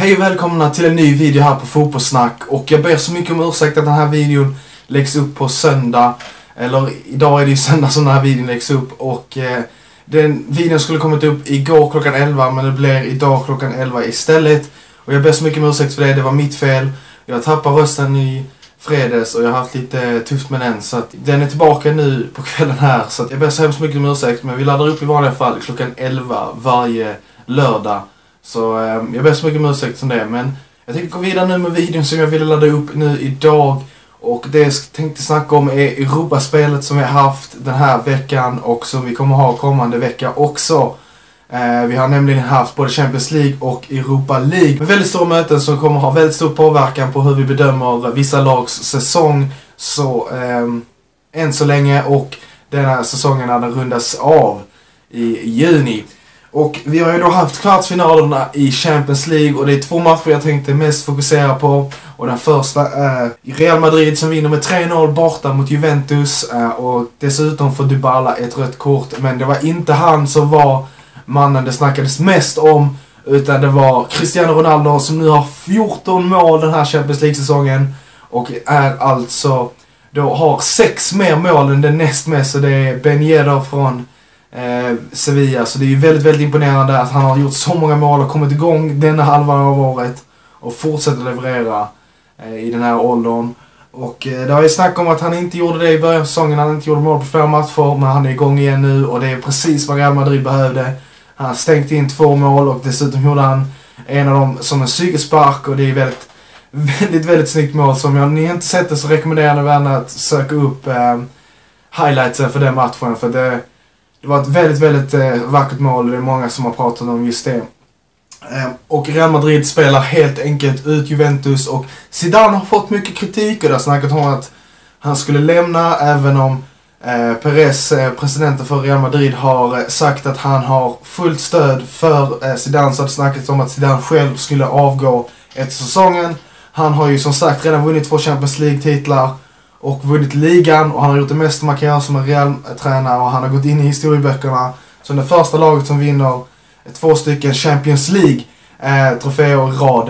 Hej och välkomna till en ny video här på Fotbollssnack. Och jag ber så mycket om ursäkt att den här videon läggs upp på söndag. Eller idag är det ju söndag som den här videon läggs upp. Och den videon skulle kommit upp igår klockan 11, men det blir idag klockan 11 istället. Och jag ber så mycket om ursäkt för det var mitt fel. Jag tappade rösten i fredags och jag har haft lite tufft med den. Så att den är tillbaka nu på kvällen här. Så att jag ber så hemskt mycket om ursäkt, men vi laddar upp i vanliga fall klockan 11 varje lördag. Så jag ber så mycket om ursäkt som det. Men jag tänkte gå vidare nu med videon som jag ville ladda upp nu idag. Och det jag tänkte snacka om är Europaspelet som vi har haft den här veckan och som vi kommer ha kommande vecka också. Vi har nämligen haft både Champions League och Europa League. Med väldigt stora möten som kommer ha väldigt stor påverkan på hur vi bedömer vissa lags säsong. Så än så länge, och den här säsongen när den rundas av i juni. Och vi har ju då haft kvartsfinalerna i Champions League och det är två matcher jag tänkte mest fokusera på. Och den första är Real Madrid som vinner med 3-0 borta mot Juventus. Och dessutom får Dybala ett rött kort, men det var inte han som var mannen det snackades mest om, utan det var Cristiano Ronaldo som nu har 14 mål den här Champions League-säsongen. Och är alltså, då har 6 mer mål än den näst mest, och det är Ben Yedder från Sevilla. Så det är ju väldigt, väldigt imponerande att han har gjort så många mål och kommit igång denna halvan av året och fortsätter leverera i den här åldern. Och det har ju snack om att han inte gjorde det i början av säsongen. Han inte gjorde mål på flera matcher, men han är igång igen nu och det är precis vad Real Madrid behövde. Han har stängt in 2 mål och dessutom gjorde han en av dem som en psykespark, och det är väldigt snyggt mål. Som jag ni inte sett det så rekommenderar jag att söka upp highlightsen för den matchen, för det var ett väldigt vackert mål och det är många som har pratat om just det. Och Real Madrid spelar helt enkelt ut Juventus, och Zidane har fått mycket kritik och det har snackat om att han skulle lämna, även om Perez, presidenten för Real Madrid, har sagt att han har fullt stöd för Zidane. Så har det snackats om att Zidane själv skulle avgå efter säsongen. Han har ju som sagt redan vunnit 2 Champions League-titlar och vunnit ligan, och han har gjort det mesta man kan göra som en Real-tränare, och han har gått in i historieböckerna som det första laget som vinner 2 stycken Champions League-troféer i rad.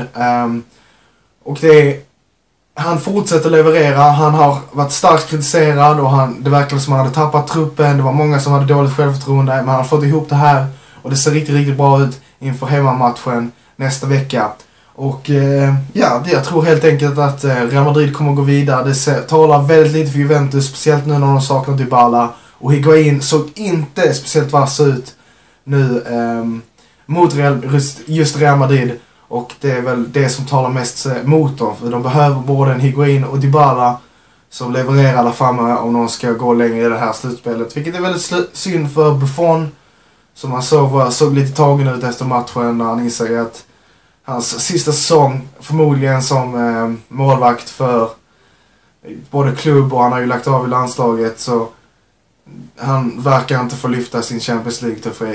Och han fortsätter leverera. Han har varit starkt kritiserad och det verkar som att han hade tappat truppen. Det var många som hade dåligt självförtroende, men han har fått ihop det här och det ser riktigt bra ut inför hemmamatchen nästa vecka. Och jag tror helt enkelt att Real Madrid kommer att gå vidare. Det talar väldigt lite för Juventus, speciellt nu när de saknar Dybala. Och Higuain såg inte speciellt vass ut nu mot just Real Madrid. Och det är väl det som talar mest mot dem. För de behöver både en Higuain och Dybala som levererar alla framme om de ska gå längre i det här slutspelet. Vilket är väldigt synd för Buffon, som man såg lite tagen ut efter matchen när han insåg att hans sista säsong förmodligen som målvakt för både klubb, och han har ju lagt av i landslaget, så han verkar inte få lyfta sin Champions League-trofé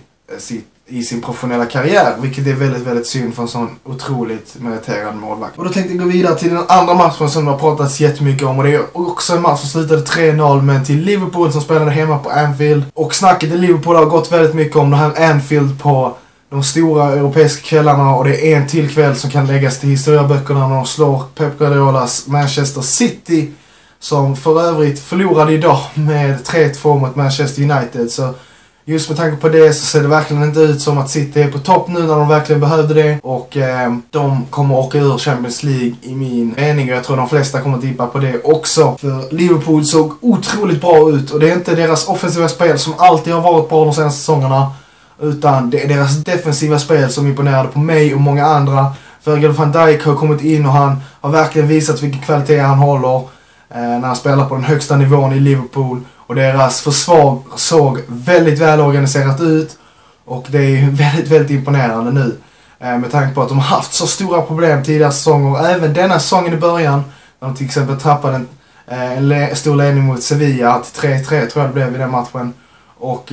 i sin professionella karriär, vilket är väldigt synd för en sån otroligt meriterad målvakt. Och då tänkte jag gå vidare till den andra matchen som det har pratats jättemycket om, och det är också en match som slutade 3-0, men till Liverpool som spelade hemma på Anfield. Och snacket i Liverpool har gått väldigt mycket om det här Anfield på de stora europeiska kvällarna, och det är en till kväll som kan läggas till historieböckerna när de slår Pep Guardiolas Manchester City, som för övrigt förlorade idag med 3-2 mot Manchester United. Så just med tanke på det så ser det verkligen inte ut som att City är på topp nu när de verkligen behövde det. Och de kommer åka ur Champions League i min mening, och jag tror de flesta kommer tippa på det också. För Liverpool såg otroligt bra ut, och det är inte deras offensiva spel som alltid har varit bra de senaste säsongerna, utan det är deras defensiva spel som imponerade på mig och många andra. Virgil van Dijk har kommit in och han har verkligen visat vilken kvalitet han håller när han spelar på den högsta nivån i Liverpool. Och deras försvar såg väldigt välorganiserat ut, och det är väldigt imponerande nu. Med tanke på att de har haft så stora problem tidigare säsonger, och även denna säsongen i början, när de till exempel tappade en stor ledning mot Sevilla till 3-3 tror jag det blev i den matchen. Och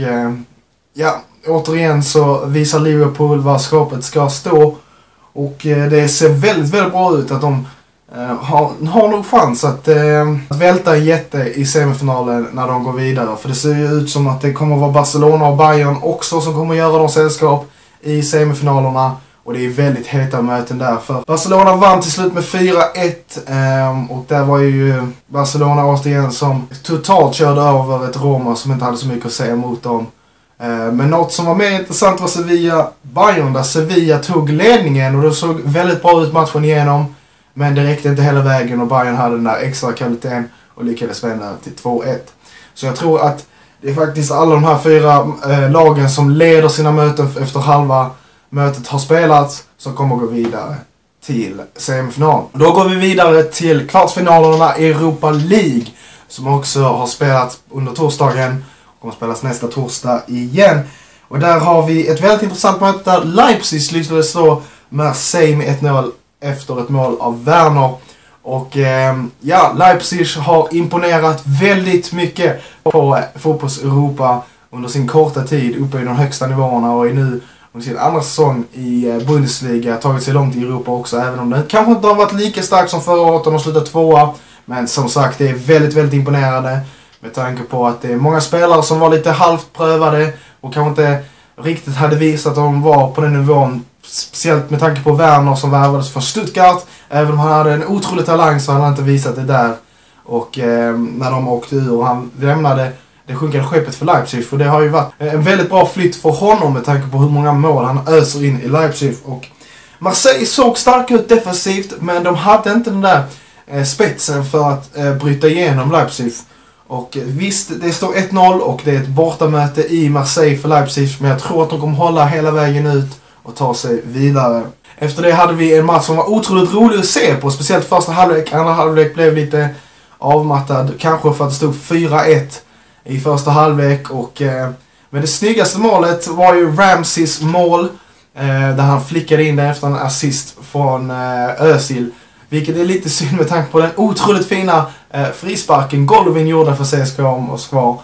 återigen så visar Liverpool var skapet ska stå, och det ser väldigt bra ut att de har nog chans att välta en jätte i semifinalen när de går vidare. För det ser ju ut som att det kommer att vara Barcelona och Bayern också som kommer att göra de sällskap i semifinalerna. Och det är väldigt heta möten där. För Barcelona vann till slut med 4-1. Och där var ju Barcelona återigen som totalt körde över ett Roma som inte hade så mycket att säga mot dem. Men något som var mer intressant var Sevilla-Bayern, där Sevilla tog ledningen och det såg väldigt bra ut matchen igenom. Men det räckte inte hela vägen och Bayern hade den där extra kvaliteten och lyckades vända till 2-1. Så jag tror att det är faktiskt alla de här 4 lagen som leder sina möten efter halva mötet har spelats som kommer att gå vidare till semifinal. Då går vi vidare till kvartsfinalerna i Europa League som också har spelats under torsdagen och kommer spelas nästa torsdag igen. Och där har vi ett väldigt intressant möte där Leipzig lyckades slå Marseille med 1-0 efter ett mål av Werner. Och Leipzig har imponerat väldigt mycket på fotbolls-Europa under sin korta tid uppe i de högsta nivåerna och är nu under sin andra säsong i Bundesliga tagit sig långt i Europa också, även om det kanske inte har varit lika starkt som förra året och de slutat 2:a. Men som sagt, det är väldigt, väldigt imponerande med tanke på att det är många spelare som var lite halvt prövade och kanske inte riktigt hade visat att de var på den nivån. Speciellt med tanke på Werner som värvades från Stuttgart. Även om han hade en otrolig talang så hade han inte visat det där. Och när de åkte ur och han lämnade det sjunkande skeppet för Leipzig. För det har ju varit en väldigt bra flytt för honom med tanke på hur många mål han öser in i Leipzig. Och Marseille såg stark ut defensivt men de hade inte den där spetsen för att bryta igenom Leipzig. Och visst, det står 1-0 och det är ett bortamöte i Marseille för Leipzig. Men jag tror att de kommer hålla hela vägen ut och ta sig vidare. Efter det hade vi en match som var otroligt rolig att se på. Speciellt första halvlek. Andra halvlek blev lite avmattad. Kanske för att det stod 4-1 i första halvlek. Men det snyggaste målet var ju Ramseys mål. Där han flickade in det efter en assist från Özil. Vilket är lite synd med tanke på den otroligt fina frisparken Golovin gjorde för CSKA Moskva.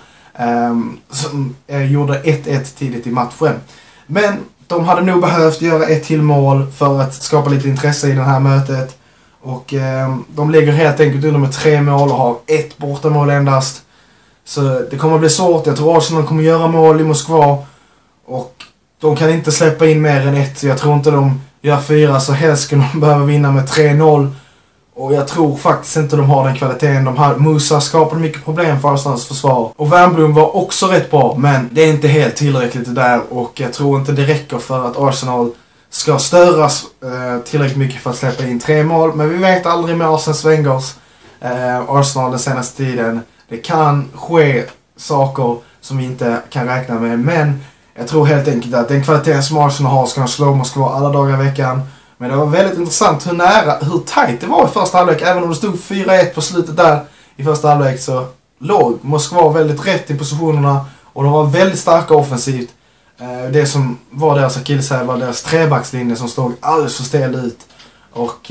Som gjorde 1-1 tidigt i matchen. Men de hade nog behövt göra ett till mål för att skapa lite intresse i det här mötet. Och de lägger helt enkelt under med 3 mål och har 1 bortamål endast. Så det kommer att bli svårt. Jag tror Arsenal kommer göra mål i Moskva. Och de kan inte släppa in mer än 1. Jag tror inte de gör 4, så helst skulle de behöva vinna med 3-0. Och jag tror faktiskt inte de har den kvaliteten. Musa skapade mycket problem för Arsenals försvar. Och Wernbloom var också rätt bra, men det är inte helt tillräckligt det där. Och jag tror inte det räcker för att Arsenal ska störas tillräckligt mycket för att släppa in 3 mål. Men vi vet aldrig med Arsens Wengers Arsenal den senaste tiden. Det kan ske saker som vi inte kan räkna med. Men jag tror helt enkelt att den kvaliteten som Arsenal har ska slå Moskva alla dagar i veckan. Men det var väldigt intressant hur tajt det var i första halvlek. Även om det stod 4-1 på slutet där i första halvlek så låg Moskva väldigt rätt i positionerna. Och de var väldigt starka offensivt. Det som var deras akilleshäl var deras trebackslinje som stod alldeles för stel ut. Och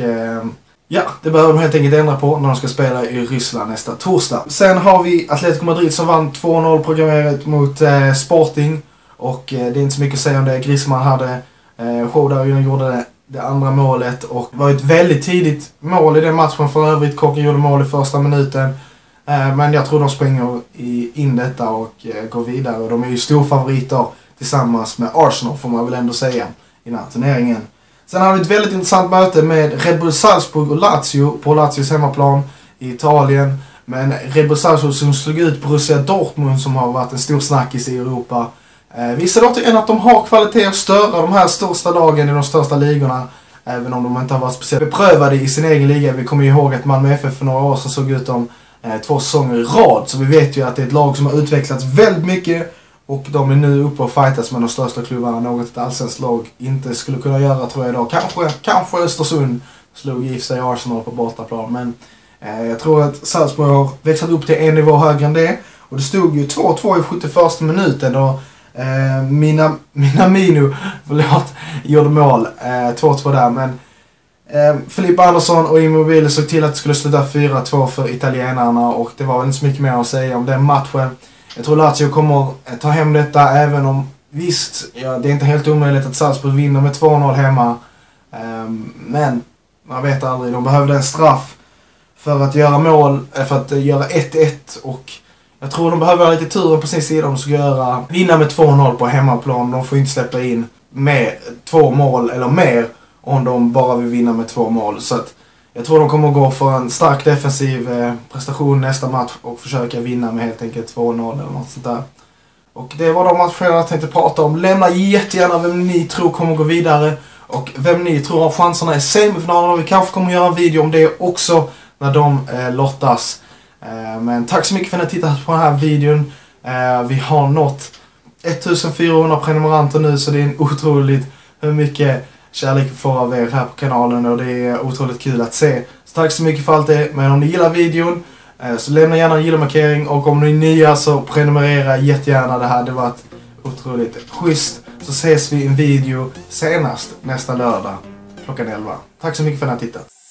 det behöver de helt enkelt ändra på när de ska spela i Ryssland nästa torsdag. Sen har vi Atletico Madrid som vann 2-0 programmerat mot Sporting. Och det är inte så mycket att säga om det. Griezmann hade Jordan gjorde det andra målet och det var ett väldigt tidigt mål i den matchen för övrigt. Kocken gjorde mål i första minuten. Men jag tror de springer in detta och går vidare. Och de är ju storfavoriter tillsammans med Arsenal får man väl ändå säga i den här turneringen. Sen har vi ett väldigt intressant möte med Red Bull Salzburg och Lazio på Lazios hemmaplan i Italien. Men Red Bull Salzburg som slog ut Borussia Dortmund som har varit en stor snackis i Europa. Visar återigen att de har kvalitet att störa de här största lagen i de största ligorna. Även om de inte har varit speciellt beprövade i sin egen liga. Vi kommer ju ihåg att Malmö FF för några år sedan såg ut om 2 säsonger i rad. Så vi vet ju att det är ett lag som har utvecklats väldigt mycket. Och de är nu uppe och fightas med de största klubbarna. Något ett allsvenskt lag inte skulle kunna göra tror jag idag. Kanske Östersund slog i sig Arsenal på bortaplan. Men jag tror att Salzburg har växlat upp till en nivå högre än det. Och det stod ju 2-2 i 71 minuten och Minamino gjorde mål 2-2 där, men Filippa Andersson och Immobile såg till att det skulle sluta 4-2 för italienarna och det var väl inte så mycket mer att säga om den matchen. Jag tror Lazio kommer ta hem detta även om visst, det är inte helt omöjligt att Salzburg vinner med 2-0 hemma, men man vet aldrig, de behövde en straff för att göra mål, för att göra 1-1 och jag tror de behöver ha lite turen på sin sida om de ska vinna med 2-0 på hemmaplan. De får inte släppa in med 2 mål eller mer om de bara vill vinna med 2 mål. Så att jag tror de kommer att gå för en stark defensiv prestation nästa match och försöka vinna med helt enkelt 2-0 eller något sånt där. Och det var de matcherna jag tänkte prata om. Lämna jättegärna vem ni tror kommer gå vidare och vem ni tror har chanserna i semifinalen. Vi kanske kommer att göra en video om det också när de lottas. Men tack så mycket för att ni har tittat på den här videon. Vi har nått 1400 prenumeranter nu, så det är otroligt hur mycket kärlek vi får av er här på kanalen och det är otroligt kul att se. Så tack så mycket för allt det. Men om ni gillar videon så lämna gärna en gilla-markering, och om ni är nya så prenumerera jättegärna. Det här, det var ett otroligt schysst. Så ses vi i en video senast nästa lördag klockan 11. Tack så mycket för att ni har tittat.